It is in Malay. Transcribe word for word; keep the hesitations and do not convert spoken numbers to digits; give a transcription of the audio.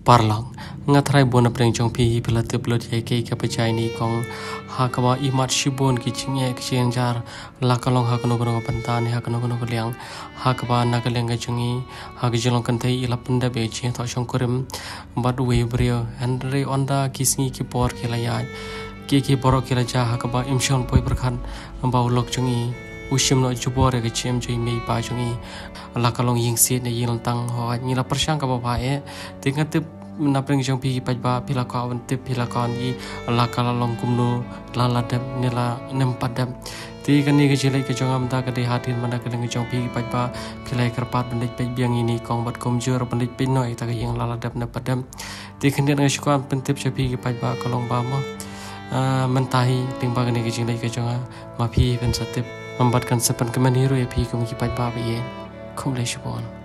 parlang ngatrai bona preng jong pi pelate pelot ye ke ke pecai ni kong hakwa imat shibon ki chingye ki chenjar lakalong hakno gono pantan hakno gono liang hakwa nakaleng ga chungi hakjilong kantai ilapunda be chi tho shongkurim bad we brio andre onda kisngi ki por ki layai ki ki borok ki raja hakwa imshon poi berkhan ba ulok chungi ushim no jubore ke chem joi mei pa chungi lakalong ying sit ne yil tang ho ni la persang ka ba e tingat na preng jong pi pa ba pila ka wan tip pila kan yi lakalong kumno lala dam nila nem padam ti kan ni ke jilai ke jongam ta ke di hatin mana ke leng jong pi pa ba pila kerpat bandit pe biang ini kong bat kom jur bandit pe noi ta ke yang lala dam na padam ti kan ni shukam pentip chapi ke pa ba kalong ba mo mentahi tingba ke ni ke jilai ke jonga ma pi pen satip membuatkan sepan kemen hero ya pi kum ki pa ba ye kum le shubon